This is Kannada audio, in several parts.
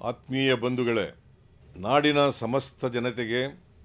ಆತ್ಮೀಯ ಬಂಧುಗಳೇ, ನಾಡಿನ ಸಮಸ್ತ ಜನತೆಗೆ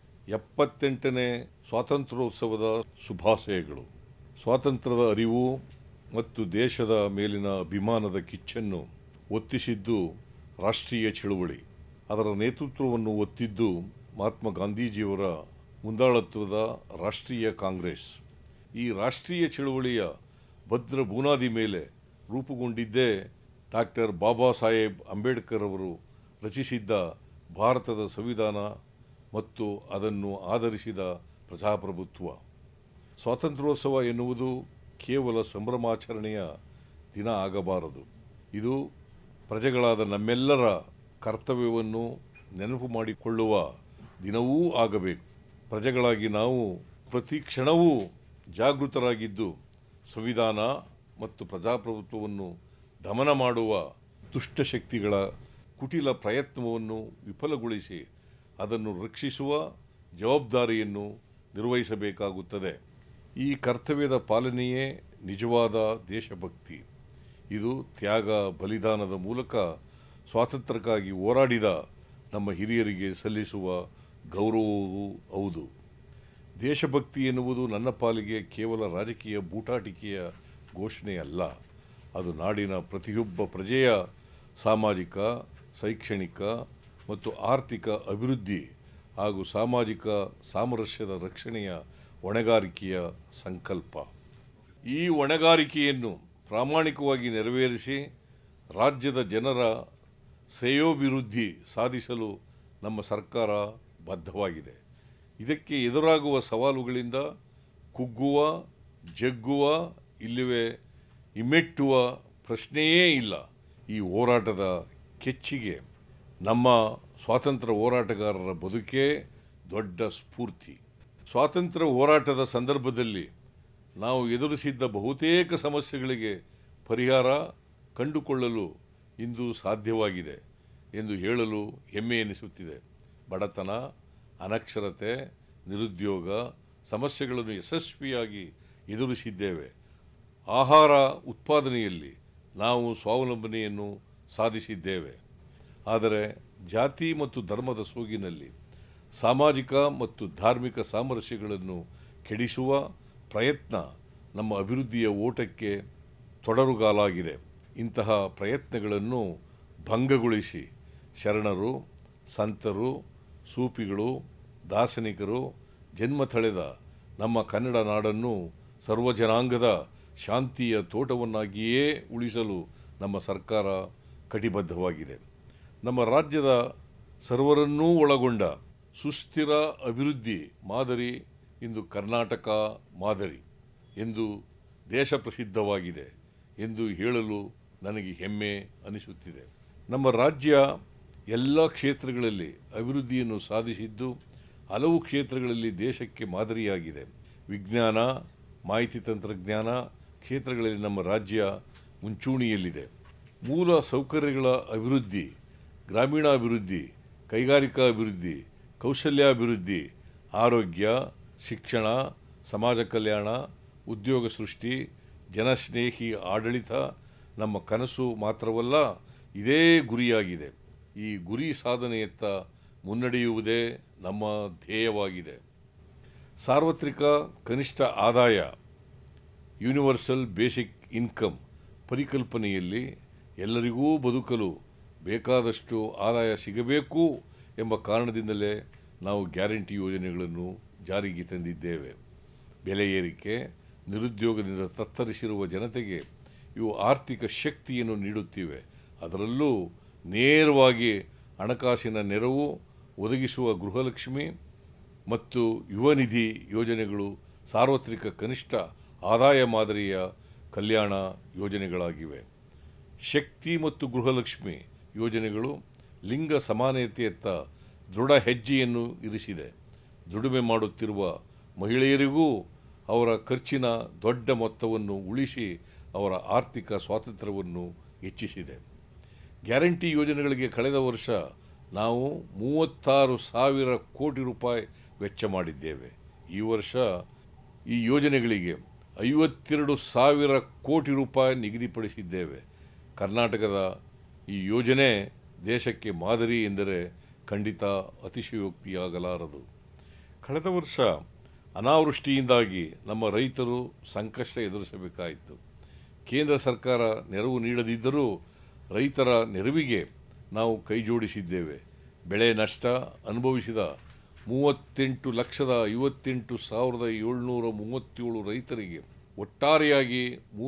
78ನೇ ಸ್ವಾತಂತ್ರ್ಯೋತ್ಸವದ ಶುಭಾಶಯಗಳು. ಸ್ವಾತಂತ್ರ್ಯದ ಅರಿವು ಮತ್ತು ದೇಶದ ಮೇಲಿನ ಅಭಿಮಾನದ ಕಿಚ್ಚನ್ನು ಒತ್ತಿಸಿದ್ದು ರಾಷ್ಟ್ರೀಯ ಚಳುವಳಿ. ಅದರ ನೇತೃತ್ವವನ್ನು ಒತ್ತಿದ್ದು ಮಹಾತ್ಮ ಗಾಂಧೀಜಿಯವರ ಮುಂದಾಳತ್ವದ ರಾಷ್ಟ್ರೀಯ ಕಾಂಗ್ರೆಸ್. ಈ ರಾಷ್ಟ್ರೀಯ ಚಳುವಳಿಯ ಭದ್ರ ಬುನಾದಿ ಮೇಲೆ ರೂಪುಗೊಂಡಿದ್ದೇ ಡಾಕ್ಟರ್ ಬಾಬಾ ಸಾಹೇಬ್ ಅಂಬೇಡ್ಕರ್ ಅವರು ರಚಿಸಿದ್ದ ಭಾರತದ ಸಂವಿಧಾನ ಮತ್ತು ಅದನ್ನು ಆಧರಿಸಿದ ಪ್ರಜಾಪ್ರಭುತ್ವ. ಸ್ವಾತಂತ್ರ್ಯೋತ್ಸವ ಎನ್ನುವುದು ಕೇವಲ ಸಂಭ್ರಮಾಚರಣೆಯ ದಿನ ಆಗಬಾರದು. ಇದು ಪ್ರಜೆಗಳಾದ ನಮ್ಮೆಲ್ಲರ ಕರ್ತವ್ಯವನ್ನು ನೆನಪು ಮಾಡಿಕೊಳ್ಳುವ ದಿನವೂ ಆಗಬೇಕು. ಪ್ರಜೆಗಳಾಗಿ ನಾವು ಪ್ರತಿ ಕ್ಷಣವೂ ಜಾಗೃತರಾಗಿದ್ದು ಸಂವಿಧಾನ ಮತ್ತು ಪ್ರಜಾಪ್ರಭುತ್ವವನ್ನು ದಮನ ಮಾಡುವ ದುಷ್ಟಶಕ್ತಿಗಳ ಕುಟಿಲ ಪ್ರಯತ್ನವನ್ನು ವಿಫಲಗೊಳಿಸಿ ಅದನ್ನು ರಕ್ಷಿಸುವ ಜವಾಬ್ದಾರಿಯನ್ನು ನಿರ್ವಹಿಸಬೇಕಾಗುತ್ತದೆ. ಈ ಕರ್ತವ್ಯದ ಪಾಲನೆಯೇ ನಿಜವಾದ ದೇಶಭಕ್ತಿ. ಇದು ತ್ಯಾಗ ಬಲಿದಾನದ ಮೂಲಕ ಸ್ವಾತಂತ್ರ್ಯಕ್ಕಾಗಿ ಹೋರಾಡಿದ ನಮ್ಮ ಹಿರಿಯರಿಗೆ ಸಲ್ಲಿಸುವ ಗೌರವವೂ ಹೌದು. ದೇಶಭಕ್ತಿ ಎನ್ನುವುದು ನನ್ನ ಪಾಲಿಗೆ ಕೇವಲ ರಾಜಕೀಯ ಬೂಟಾಟಿಕೆಯ ಘೋಷಣೆಯಲ್ಲ. ಅದು ನಾಡಿನ ಪ್ರತಿಯೊಬ್ಬ ಪ್ರಜೆಯ ಸಾಮಾಜಿಕ, ಶೈಕ್ಷಣಿಕ ಮತ್ತು ಆರ್ಥಿಕ ಅಭಿವೃದ್ಧಿ ಹಾಗೂ ಸಾಮಾಜಿಕ ಸಾಮರಸ್ಯದ ರಕ್ಷಣೆಯ ಹೊಣೆಗಾರಿಕೆಯ ಸಂಕಲ್ಪ. ಈ ಹೊಣೆಗಾರಿಕೆಯನ್ನು ಪ್ರಾಮಾಣಿಕವಾಗಿ ನೆರವೇರಿಸಿ ರಾಜ್ಯದ ಜನರ ಶ್ರೇಯೋಭಿವೃದ್ಧಿ ಸಾಧಿಸಲು ನಮ್ಮ ಸರ್ಕಾರ ಬದ್ಧವಾಗಿದೆ. ಇದಕ್ಕೆ ಎದುರಾಗುವ ಸವಾಲುಗಳಿಂದ ಕುಗ್ಗುವ, ಜಗ್ಗುವ, ಇಲ್ಲವೇ ಹಿಮ್ಮೆಟ್ಟುವ ಪ್ರಶ್ನೆಯೇ ಇಲ್ಲ. ಈ ಹೋರಾಟದ ಕೆಚ್ಚಿಗೆ ನಮ್ಮ ಸ್ವಾತಂತ್ರ್ಯ ಹೋರಾಟಗಾರರ ಬದುಕೇ ದೊಡ್ಡ ಸ್ಫೂರ್ತಿ. ಸ್ವಾತಂತ್ರ್ಯ ಹೋರಾಟದ ಸಂದರ್ಭದಲ್ಲಿ ನಾವು ಎದುರಿಸಿದ್ದ ಬಹುತೇಕ ಸಮಸ್ಯೆಗಳಿಗೆ ಪರಿಹಾರ ಕಂಡುಕೊಳ್ಳಲು ಇಂದು ಸಾಧ್ಯವಾಗಿದೆ ಎಂದು ಹೇಳಲು ಹೆಮ್ಮೆ ಎನಿಸುತ್ತಿದೆ. ಬಡತನ, ಅನಕ್ಷರತೆ, ನಿರುದ್ಯೋಗ ಸಮಸ್ಯೆಗಳನ್ನು ಯಶಸ್ವಿಯಾಗಿ ಎದುರಿಸಿದ್ದೇವೆ. ಆಹಾರ ಉತ್ಪಾದನೆಯಲ್ಲಿ ನಾವು ಸ್ವಾವಲಂಬನೆಯನ್ನು ಸಾಧಿಸಿದ್ದೇವೆ. ಆದರೆ ಜಾತಿ ಮತ್ತು ಧರ್ಮದ ಸೋಗಿನಲ್ಲಿ ಸಾಮಾಜಿಕ ಮತ್ತು ಧಾರ್ಮಿಕ ಸಾಮರಸ್ಯಗಳನ್ನು ಕೆಡಿಸುವ ಪ್ರಯತ್ನ ನಮ್ಮ ಅಭಿವೃದ್ಧಿಯ ಓಟಕ್ಕೆ ತೊಡರುಗಾಲಾಗಿದೆ. ಇಂತಹ ಪ್ರಯತ್ನಗಳನ್ನು ಭಂಗಗೊಳಿಸಿ ಶರಣರು, ಸಂತರು, ಸೂಫಿಗಳು, ದಾರ್ಶನಿಕರು ಜನ್ಮ ತಳೆದ ನಮ್ಮ ಕನ್ನಡ ನಾಡನ್ನು ಸರ್ವಜನಾಂಗದ ಶಾಂತಿಯ ತೋಟವನ್ನಾಗಿಯೇ ಉಳಿಸಲು ನಮ್ಮ ಸರ್ಕಾರ ಕಟಿಬದ್ಧವಾಗಿದೆ. ನಮ್ಮ ರಾಜ್ಯದ ಸರ್ವರನ್ನೂ ಒಳಗೊಂಡ ಸುಸ್ಥಿರ ಅಭಿವೃದ್ಧಿ ಮಾದರಿ ಇಂದು ಕರ್ನಾಟಕ ಮಾದರಿ ಎಂದು ದೇಶ ಪ್ರಸಿದ್ಧವಾಗಿದೆ ಎಂದು ಹೇಳಲು ನನಗೆ ಹೆಮ್ಮೆ ಅನಿಸುತ್ತಿದೆ. ನಮ್ಮ ರಾಜ್ಯ ಎಲ್ಲ ಕ್ಷೇತ್ರಗಳಲ್ಲಿ ಅಭಿವೃದ್ಧಿಯನ್ನು ಸಾಧಿಸಿದ್ದು ಹಲವು ಕ್ಷೇತ್ರಗಳಲ್ಲಿ ದೇಶಕ್ಕೆ ಮಾದರಿಯಾಗಿದೆ. ವಿಜ್ಞಾನ, ಮಾಹಿತಿ ತಂತ್ರಜ್ಞಾನ ಕ್ಷೇತ್ರಗಳಲ್ಲಿ ನಮ್ಮ ರಾಜ್ಯ ಮುಂಚೂಣಿಯಲ್ಲಿದೆ. ಮೂಲ ಸೌಕರ್ಯಗಳ ಅಭಿವೃದ್ಧಿ, ಗ್ರಾಮೀಣಾಭಿವೃದ್ಧಿ, ಕೈಗಾರಿಕಾ ಅಭಿವೃದ್ಧಿ, ಕೌಶಲ್ಯಾಭಿವೃದ್ಧಿ, ಆರೋಗ್ಯ, ಶಿಕ್ಷಣ, ಸಮಾಜ ಕಲ್ಯಾಣ, ಉದ್ಯೋಗ ಸೃಷ್ಟಿ, ಜನಸ್ನೇಹಿ ಆಡಳಿತ ನಮ್ಮ ಕನಸು ಮಾತ್ರವಲ್ಲ, ಇದೇ ಗುರಿಯಾಗಿದೆ. ಈ ಗುರಿ ಸಾಧನೆಯತ್ತ ಮುನ್ನಡೆಯುವುದೇ ನಮ್ಮ ಧ್ಯೇಯವಾಗಿದೆ. ಸಾರ್ವತ್ರಿಕ ಕನಿಷ್ಠ ಆದಾಯ, ಯೂನಿವರ್ಸಲ್ ಬೇಸಿಕ್ ಇನ್ಕಮ್ ಪರಿಕಲ್ಪನೆಯಲ್ಲಿ ಎಲ್ಲರಿಗೂ ಬದುಕಲು ಬೇಕಾದಷ್ಟು ಆದಾಯ ಸಿಗಬೇಕು ಎಂಬ ಕಾರಣದಿಂದಲೇ ನಾವು ಗ್ಯಾರಂಟಿ ಯೋಜನೆಗಳನ್ನು ಜಾರಿಗೆ ತಂದಿದ್ದೇವೆ. ಬೆಲೆ ಏರಿಕೆ, ನಿರುದ್ಯೋಗದಿಂದ ತತ್ತರಿಸಿರುವ ಜನತೆಗೆ ಇವು ಆರ್ಥಿಕ ಶಕ್ತಿಯನ್ನು ನೀಡುತ್ತಿವೆ. ಅದರಲ್ಲೂ ನೇರವಾಗಿ ಹಣಕಾಸಿನ ನೆರವು ಒದಗಿಸುವ ಗೃಹಲಕ್ಷ್ಮಿ ಮತ್ತು ಯುವ ನಿಧಿ ಯೋಜನೆಗಳು ಸಾರ್ವತ್ರಿಕ ಕನಿಷ್ಠ ಆದಾಯ ಮಾದರಿಯ ಕಲ್ಯಾಣ ಯೋಜನೆಗಳಾಗಿವೆ. ಶಕ್ತಿ ಮತ್ತು ಗೃಹಲಕ್ಷ್ಮಿ ಯೋಜನೆಗಳು ಲಿಂಗ ಸಮಾನತೆಯತ್ತ ದೃಢ ಹೆಜ್ಜೆಯನ್ನು ಇರಿಸಿದೆ. ದುಡಿಮೆ ಮಾಡುತ್ತಿರುವ ಮಹಿಳೆಯರಿಗೂ ಅವರ ಖರ್ಚಿನ ದೊಡ್ಡ ಮೊತ್ತವನ್ನು ಉಳಿಸಿ ಅವರ ಆರ್ಥಿಕ ಸ್ವಾತಂತ್ರ್ಯವನ್ನು ಹೆಚ್ಚಿಸಿದೆ. ಗ್ಯಾರಂಟಿ ಯೋಜನೆಗಳಿಗೆ ಕಳೆದ ವರ್ಷ ನಾವು 36,000 ಕೋಟಿ ರೂಪಾಯಿ ವೆಚ್ಚ ಮಾಡಿದ್ದೇವೆ. ಈ ವರ್ಷ ಈ ಯೋಜನೆಗಳಿಗೆ 52,000 ಕೋಟಿ ರೂಪಾಯಿ ನಿಗದಿಪಡಿಸಿದ್ದೇವೆ. ಕರ್ನಾಟಕದ ಈ ಯೋಜನೆ ದೇಶಕ್ಕೆ ಮಾದರಿ ಎಂದರೆ ಖಂಡಿತ ಅತಿಶಯೋಕ್ತಿಯಾಗಲಾರದು. ಕಳೆದ ವರ್ಷ ಅನಾವೃಷ್ಟಿಯಿಂದಾಗಿ ನಮ್ಮ ರೈತರು ಸಂಕಷ್ಟ ಎದುರಿಸಬೇಕಾಯಿತು. ಕೇಂದ್ರ ಸರ್ಕಾರ ನೆರವು ನೀಡದಿದ್ದರೂ ರೈತರ ನೆರವಿಗೆ ನಾವು ಕೈಜೋಡಿಸಿದ್ದೇವೆ. ಬೆಳೆ ನಷ್ಟ ಅನುಭವಿಸಿದ 38,58,737 ರೈತರಿಗೆ ಒಟ್ಟಾರೆಯಾಗಿ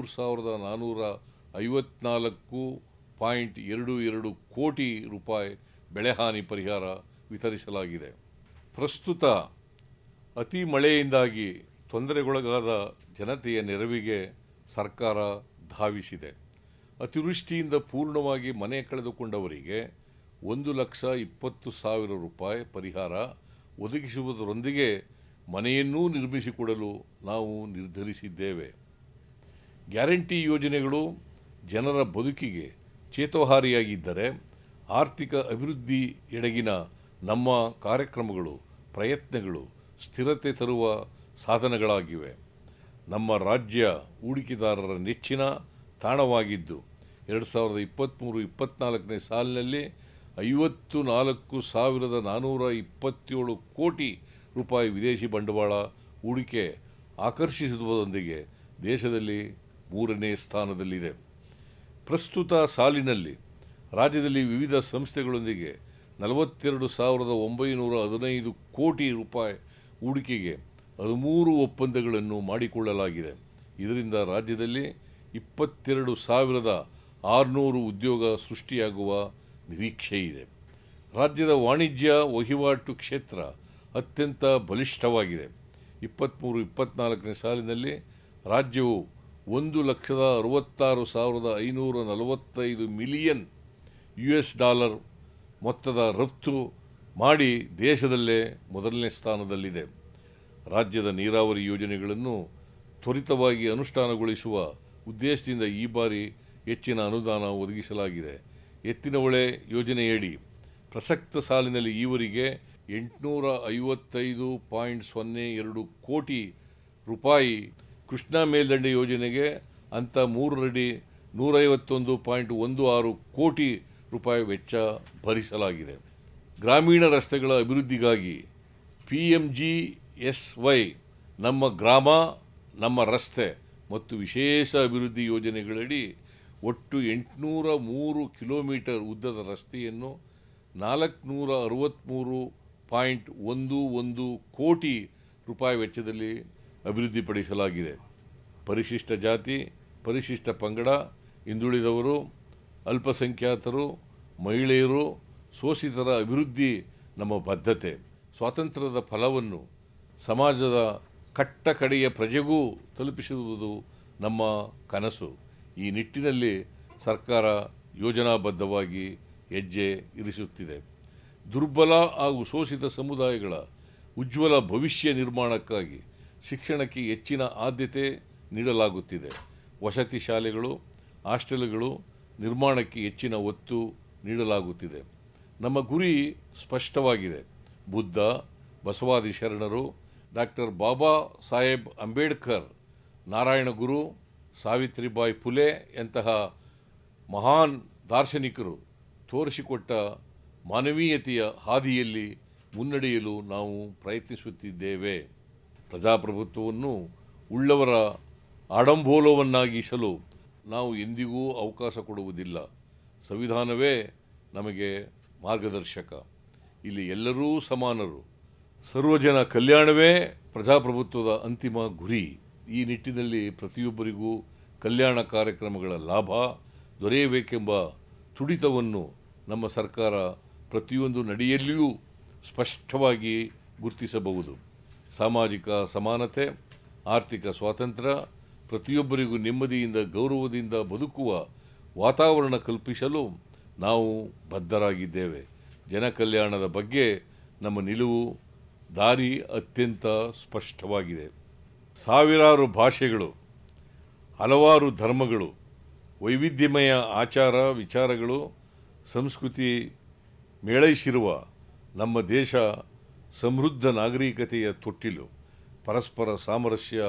3,454.22 ಕೋಟಿ ರೂಪಾಯಿ ಬೆಳೆಹಾನಿ ಪರಿಹಾರ ವಿತರಿಸಲಾಗಿದೆ. ಪ್ರಸ್ತುತ ಅತಿ ಮಳೆಯಿಂದಾಗಿ ತೊಂದರೆಗೊಳಗಾದ ಜನತೆಯ ನೆರವಿಗೆ ಸರ್ಕಾರ ಧಾವಿಸಿದೆ. ಅತಿವೃಷ್ಟಿಯಿಂದ ಪೂರ್ಣವಾಗಿ ಮನೆ ಕಳೆದುಕೊಂಡವರಿಗೆ 1,20,000 ರೂಪಾಯಿ ಪರಿಹಾರ ಒದಗಿಸುವುದರೊಂದಿಗೆ ಮನೆಯನ್ನೂ ನಿರ್ಮಿಸಿಕೊಡಲು ನಾವು ನಿರ್ಧರಿಸಿದ್ದೇವೆ. ಗ್ಯಾರಂಟಿ ಯೋಜನೆಗಳು ಜನರ ಬದುಕಿಗೆ ಚೇತೋಹಾರಿಯಾಗಿದ್ದರೆ ಆರ್ಥಿಕ ಅಭಿವೃದ್ಧಿಯೆಡೆಗಿನ ನಮ್ಮ ಕಾರ್ಯಕ್ರಮಗಳು ಪ್ರಯತ್ನಗಳು ಸ್ಥಿರತೆ ತರುವ ಸಾಧನಗಳಾಗಿವೆ. ನಮ್ಮ ರಾಜ್ಯ ಹೂಡಿಕೆದಾರರ ನೆಚ್ಚಿನ ತಾಣವಾಗಿದ್ದು 2023-24ನೇ ಸಾಲಿನಲ್ಲಿ 54,427 ಕೋಟಿ ರೂಪಾಯಿ ವಿದೇಶಿ ಬಂಡವಾಳ ಹೂಡಿಕೆ ಆಕರ್ಷಿಸುವುದರೊಂದಿಗೆ ದೇಶದಲ್ಲಿ 3ನೇ ಸ್ಥಾನದಲ್ಲಿದೆ. ಪ್ರಸ್ತುತ ಸಾಲಿನಲ್ಲಿ ರಾಜ್ಯದಲ್ಲಿ ವಿವಿಧ ಸಂಸ್ಥೆಗಳೊಂದಿಗೆ 42,915 ಕೋಟಿ ರೂಪಾಯಿ ಹೂಡಿಕೆಗೆ 13 ಒಪ್ಪಂದಗಳನ್ನು ಮಾಡಿಕೊಳ್ಳಲಾಗಿದೆ. ಇದರಿಂದ ರಾಜ್ಯದಲ್ಲಿ 22,600 ಉದ್ಯೋಗ ಸೃಷ್ಟಿಯಾಗುವ ನಿರೀಕ್ಷೆ ಇದೆ. ರಾಜ್ಯದ ವಾಣಿಜ್ಯ ವಹಿವಾಟು ಕ್ಷೇತ್ರ ಅತ್ಯಂತ ಬಲಿಷ್ಠವಾಗಿದೆ. 23-24ನೇ ಸಾಲಿನಲ್ಲಿ ರಾಜ್ಯವು $1,66,545 ಮಿಲಿಯನ್ ಮೊತ್ತದ ರಫ್ತು ಮಾಡಿ ದೇಶದಲ್ಲೇ ಮೊದಲನೇ ಸ್ಥಾನದಲ್ಲಿದೆ. ರಾಜ್ಯದ ನೀರಾವರಿ ಯೋಜನೆಗಳನ್ನು ತ್ವರಿತವಾಗಿ ಅನುಷ್ಠಾನಗೊಳಿಸುವ ಉದ್ದೇಶದಿಂದ ಈ ಬಾರಿ ಹೆಚ್ಚಿನ ಅನುದಾನ ಒದಗಿಸಲಾಗಿದೆ. ಎತ್ತಿನಹೊಳೆ ಯೋಜನೆಯಡಿ ಪ್ರಸಕ್ತ ಸಾಲಿನಲ್ಲಿ ಈವರೆಗೆ 855.02 ಕೋಟಿ ರೂಪಾಯಿ, ಕೃಷ್ಣಾ ಮೇಲ್ದಂಡೆ ಯೋಜನೆಗೆ ಅಂತ 3 ಅಡಿ 151.16 ಕೋಟಿ ರೂಪಾಯಿ ವೆಚ್ಚ ಭರಿಸಲಾಗಿದೆ. ಗ್ರಾಮೀಣ ರಸ್ತೆಗಳ ಅಭಿವೃದ್ಧಿಗಾಗಿ PMGSY ನಮ್ಮ ಗ್ರಾಮ ನಮ್ಮ ರಸ್ತೆ ಮತ್ತು ವಿಶೇಷ ಅಭಿವೃದ್ಧಿ ಯೋಜನೆಗಳಡಿ ಒಟ್ಟು 803 ಕಿಲೋಮೀಟರ್ ಉದ್ದದ ರಸ್ತೆಯನ್ನು 463.11 ಕೋಟಿ ರೂಪಾಯಿ ವೆಚ್ಚದಲ್ಲಿ ಅಭಿವೃದ್ಧಿಪಡಿಸಲಾಗಿದೆ. ಪರಿಶಿಷ್ಟ ಜಾತಿ, ಪರಿಶಿಷ್ಟ ಪಂಗಡ, ಹಿಂದುಳಿದವರು, ಅಲ್ಪಸಂಖ್ಯಾತರು, ಮಹಿಳೆಯರು, ಶೋಷಿತರ ಅಭಿವೃದ್ಧಿ ನಮ್ಮ ಬದ್ಧತೆ. ಸ್ವಾತಂತ್ರ್ಯದ ಫಲವನ್ನು ಸಮಾಜದ ಕಟ್ಟಕಡೆಯ ಪ್ರಜೆಗೂ ತಲುಪಿಸುವುದು ನಮ್ಮ ಕನಸು. ಈ ನಿಟ್ಟಿನಲ್ಲಿ ಸರ್ಕಾರ ಯೋಜನಾಬದ್ಧವಾಗಿ ಹೆಜ್ಜೆ ಇರಿಸುತ್ತಿದೆ. ದುರ್ಬಲ ಹಾಗೂ ಶೋಷಿತ ಸಮುದಾಯಗಳ ಉಜ್ವಲ ಭವಿಷ್ಯ ನಿರ್ಮಾಣಕ್ಕಾಗಿ ಶಿಕ್ಷಣಕ್ಕೆ ಹೆಚ್ಚಿನ ಆದ್ಯತೆ ನೀಡಲಾಗುತ್ತಿದೆ. ವಸತಿ ಶಾಲೆಗಳು, ಹಾಸ್ಟೆಲ್ಗಳು ನಿರ್ಮಾಣಕ್ಕೆ ಹೆಚ್ಚಿನ ಒತ್ತು ನೀಡಲಾಗುತ್ತಿದೆ. ನಮ್ಮ ಗುರಿ ಸ್ಪಷ್ಟವಾಗಿದೆ. ಬುದ್ಧ, ಬಸವಾದಿ ಶರಣರು, ಡಾಕ್ಟರ್ ಬಾಬಾ ಸಾಹೇಬ್ ಅಂಬೇಡ್ಕರ್, ನಾರಾಯಣ ಗುರು, ಸಾವಿತ್ರಿಬಾಯಿ ಫುಲೆ ಎಂತಹ ಮಹಾನ್ ದಾರ್ಶನಿಕರು ತೋರಿಸಿಕೊಟ್ಟ ಮಾನವೀಯತೆಯ ಹಾದಿಯಲ್ಲಿ ಮುನ್ನಡೆಯಲು ನಾವು ಪ್ರಯತ್ನಿಸುತ್ತಿದ್ದೇವೆ. ಪ್ರಜಾಪ್ರಭುತ್ವವನ್ನು ಉಳ್ಳವರ ಆಡಂಬೋಲವನ್ನಾಗಿಸಲು ನಾವು ಎಂದಿಗೂ ಅವಕಾಶ ಕೊಡುವುದಿಲ್ಲ. ಸಂವಿಧಾನವೇ ನಮಗೆ ಮಾರ್ಗದರ್ಶಕ. ಇಲ್ಲಿ ಎಲ್ಲರೂ ಸಮಾನರು. ಸರ್ವಜನ ಕಲ್ಯಾಣವೇ ಪ್ರಜಾಪ್ರಭುತ್ವದ ಅಂತಿಮ ಗುರಿ. ಈ ನಿಟ್ಟಿನಲ್ಲಿ ಪ್ರತಿಯೊಬ್ಬರಿಗೂ ಕಲ್ಯಾಣ ಕಾರ್ಯಕ್ರಮಗಳ ಲಾಭ ದೊರೆಯಬೇಕೆಂಬ ತುಡಿತವನ್ನು ನಮ್ಮ ಸರ್ಕಾರ ಪ್ರತಿಯೊಂದು ನಡೆಯಲ್ಲಿಯೂ ಸ್ಪಷ್ಟವಾಗಿ ಗುರುತಿಸಬಹುದು. ಸಾಮಾಜಿಕ ಸಮಾನತೆ, ಆರ್ಥಿಕ ಸ್ವಾತಂತ್ರ್ಯ, ಪ್ರತಿಯೊಬ್ಬರಿಗೂ ನೆಮ್ಮದಿಯಿಂದ ಗೌರವದಿಂದ ಬದುಕುವ ವಾತಾವರಣ ಕಲ್ಪಿಸಲು ನಾವು ಬದ್ಧರಾಗಿದ್ದೇವೆ. ಜನಕಲ್ಯಾಣದ ಬಗ್ಗೆ ನಮ್ಮ ನಿಲುವು ದಾರಿ ಅತ್ಯಂತ ಸ್ಪಷ್ಟವಾಗಿದೆ. ಸಾವಿರಾರು ಭಾಷೆಗಳು, ಹಲವಾರು ಧರ್ಮಗಳು, ವೈವಿಧ್ಯಮಯ ಆಚಾರ ವಿಚಾರಗಳು, ಸಂಸ್ಕೃತಿ ಮೇಳೈಸಿರುವ ನಮ್ಮ ದೇಶ ಸಮೃದ್ಧ ನಾಗರಿಕತೆಯ ತೊಟ್ಟಿಲು. ಪರಸ್ಪರ ಸಾಮರಸ್ಯ,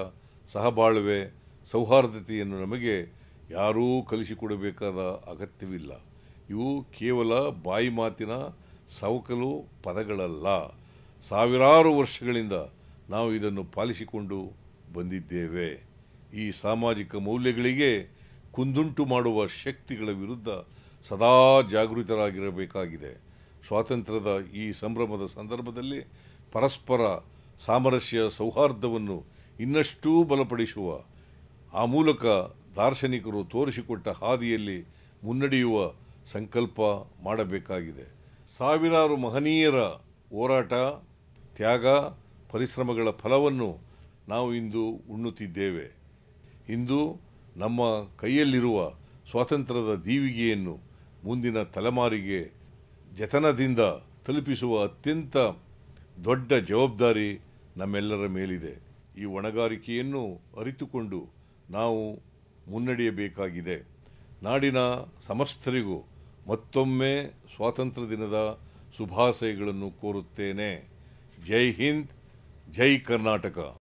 ಸಹಬಾಳ್ವೆ, ಸೌಹಾರ್ದತೆಯನ್ನು ನಮಗೆ ಯಾರೂ ಕಲಿಸಿಕೊಡಬೇಕಾದ ಅಗತ್ಯವಿಲ್ಲ. ಇವು ಕೇವಲ ಬಾಯಿ ಮಾತಿನ ಸವಕಲು ಪದಗಳಲ್ಲ. ಸಾವಿರಾರು ವರ್ಷಗಳಿಂದ ನಾವು ಇದನ್ನು ಪಾಲಿಸಿಕೊಂಡು ಬಂದಿದ್ದೇವೆ. ಈ ಸಾಮಾಜಿಕ ಮೌಲ್ಯಗಳಿಗೆ ಕುಂದುಂಟು ಮಾಡುವ ಶಕ್ತಿಗಳ ವಿರುದ್ಧ ಸದಾ ಜಾಗೃತರಾಗಿರಬೇಕಾಗಿದೆ. ಸ್ವಾತಂತ್ರ್ಯದ ಈ ಸಂಭ್ರಮದ ಸಂದರ್ಭದಲ್ಲಿ ಪರಸ್ಪರ ಸಾಮರಸ್ಯ ಸೌಹಾರ್ದವನ್ನು ಇನ್ನಷ್ಟೂ ಬಲಪಡಿಸುವ, ಆ ಮೂಲಕ ದಾರ್ಶನಿಕರು ತೋರಿಸಿಕೊಟ್ಟ ಹಾದಿಯಲ್ಲಿ ಮುನ್ನಡೆಯುವ ಸಂಕಲ್ಪ ಮಾಡಬೇಕಾಗಿದೆ. ಸಾವಿರಾರು ಮಹನೀಯರ ಹೋರಾಟ, ತ್ಯಾಗ, ಪರಿಶ್ರಮಗಳ ಫಲವನ್ನು ನಾವು ಇಂದು ಉಣ್ಣುತ್ತಿದ್ದೇವೆ. ಇಂದು ನಮ್ಮ ಕೈಯಲ್ಲಿರುವ ಸ್ವಾತಂತ್ರ್ಯದ ದೀವಿಗೆಯನ್ನು ಮುಂದಿನ ತಲೆಮಾರಿಗೆ ಜತನದಿಂದ ತಲುಪಿಸುವ ಅತ್ಯಂತ ದೊಡ್ಡ ಜವಾಬ್ದಾರಿ ನಮ್ಮೆಲ್ಲರ ಮೇಲಿದೆ. ಈ ಹೊಣೆಗಾರಿಕೆಯನ್ನು ಅರಿತುಕೊಂಡು ನಾವು ಮುನ್ನಡೆಯಬೇಕಾಗಿದೆ. ನಾಡಿನ ಸಮಸ್ತರಿಗೂ ಮತ್ತೊಮ್ಮೆ ಸ್ವಾತಂತ್ರ್ಯ ದಿನದ ಶುಭಾಶಯಗಳನ್ನು ಕೋರುತ್ತೇನೆ. ಜೈ ಹಿಂದ್, ಜೈ ಕರ್ನಾಟಕ.